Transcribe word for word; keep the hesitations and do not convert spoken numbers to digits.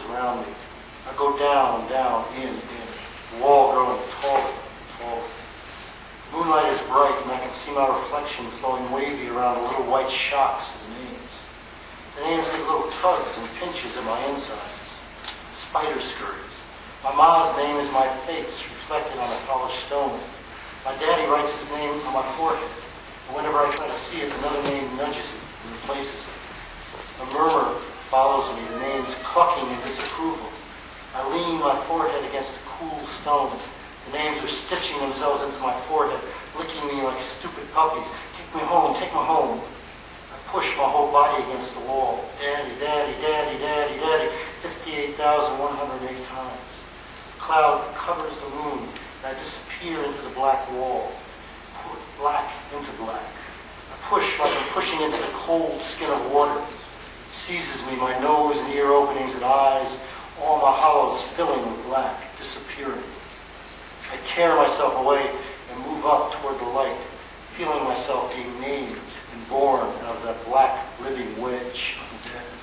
around me. I go down, down, in, in. The wall growing taller, taller. Moonlight is bright, and I can see my reflection flowing wavy around the little white shocks of the names. The names get little tugs and pinches at my insides. Spider scurries. My ma's name is my face, reflected on a polished stone. My daddy writes his name on my forehead, and whenever I try to see it, another name nudges it and replaces it. A murmur follows me, the names clucking in disapproval. I lean my forehead against a cool stone. The names are stitching themselves into my forehead, licking me like stupid puppies. Take me home, take me home. I push my whole body against the wall. Daddy, daddy, daddy, daddy, daddy, fifty-eight thousand one hundred eight times. A cloud covers the moon, and I disappear into the black wall. Put black into black. I push like I'm pushing into the cold skin of water. It seizes me, my nose and ear openings and eyes, all my hollows filling with black, disappearing. I tear myself away and move up toward the light, feeling myself being named and born out of that black living wedge of the dead.